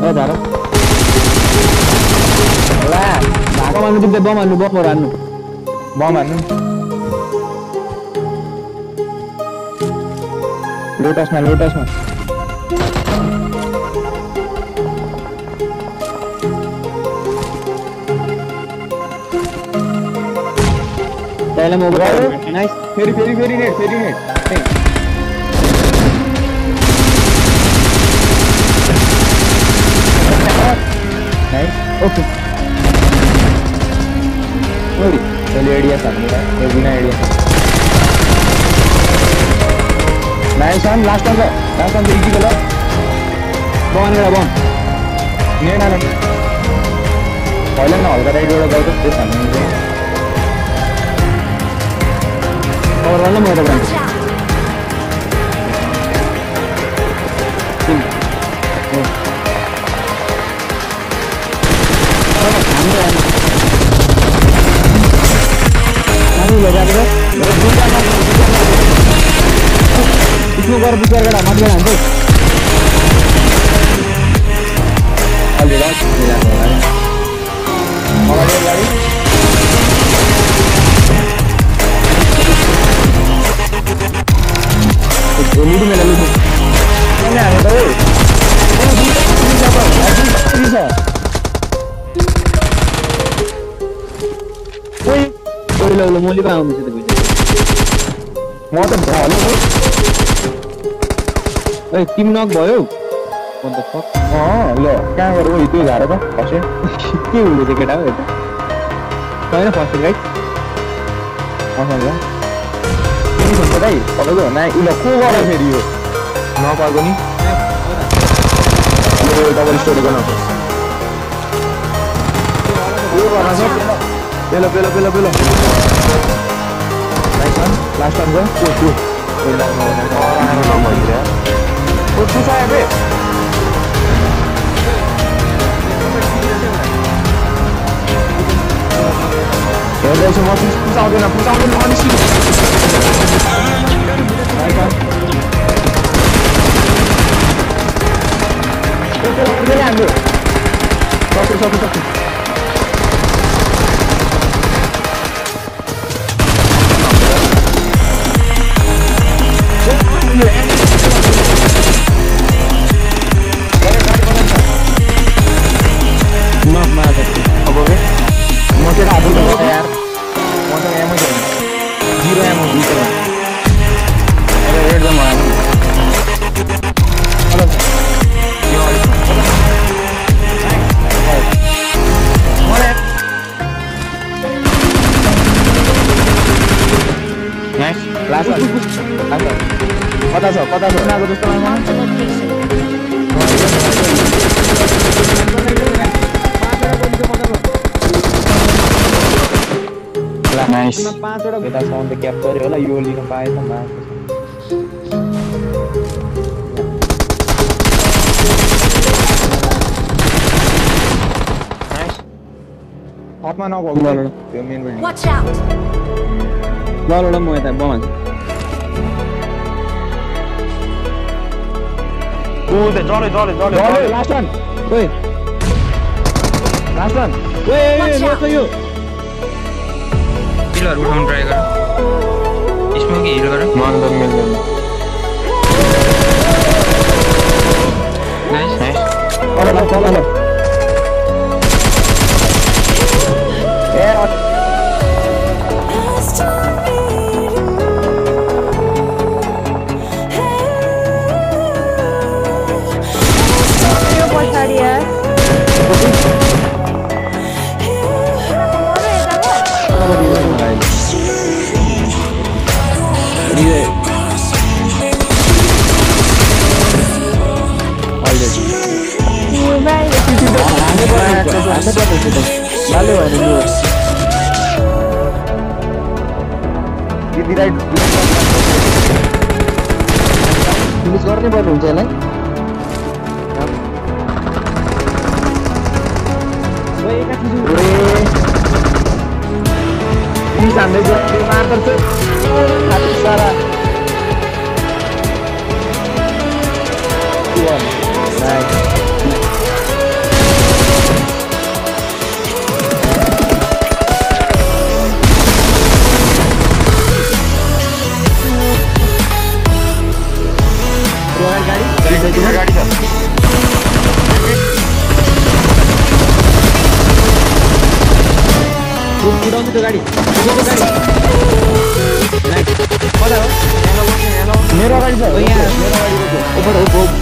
ए धारो ला भागो मार्नु दिँदै बम हान्नु बम हान्नु लोटसमा त्यसले म नाइस फेरि नेट नाइस ओके ओरी पहले आइडिया सामने है बिना idea nice one last one easy colour bomb नेट आने पहिला न हल्का राइटबाट गयो त त्यस हामी और वाला मेरा बन इसमें बार बिचार करा मत गया अंदर लीड में लल्लू नहीं आ रहा है कोई लो मोली पाऊँ मुझे तो कुछ मैं तो भालू ओए टीम नॉक भयो व्हाट द फक लो क्या करो इतने जा रहा था फसे के हुए थे केटा हो तो ना फसे गाइस आहा भाइ पल्लो ना इले को गरे फेरि यो नपाएको नि यो डबल स्टोरी गर्न यो गर्न छ पेलो नाइस वन लास्ट वन गयो ओ सुसाए बे हेर्दै छु म पुसाउँदैन अनि Satu. Maaf. Apa be? Mau kita aduh dulu yaar. Mau yang emo jangan. Zero emo bisa. Ada red sama. Halo. Nice. Last one. Kota so. Nah, gue terus terang Nice. Kita sound the capture होला यो लिन पाए त मा Nice. हातमा नभएको त्यो main building Watch out. ल म यता बम हान्छु ओ दे जले लास्ट वन ओए लास्ट वन ओए यो हिलहरु उठाउन ट्राई गर स्मोकी हिल गर मन मिल्दैन नाइस चल ए Dale va el Direct Finish गर्ने पर्ने हुन्छ यसलाई ओए एका छु Finish हान्दै गयो मार्कर छ खाली सारा नाइस गाडी छ उडाउनु त्यो गाडी मेरो अगाडि छ यहाँ ओभर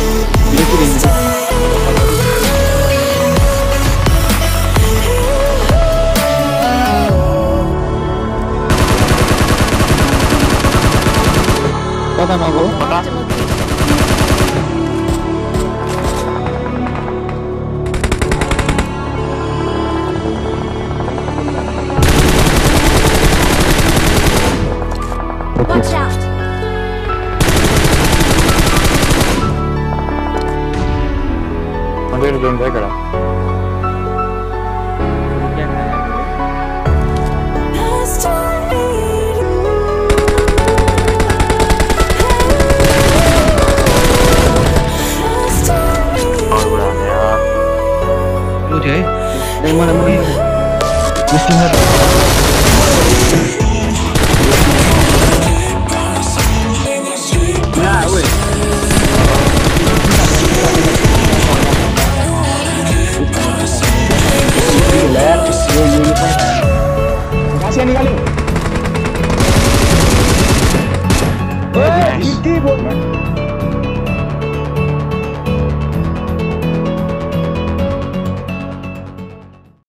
कता नगो Watch out! Mandiri जोन है कड़ा मुझे नहीं मालूम मुझे मुश्किल है ना ओए ये निकालो ओए इतनी बोल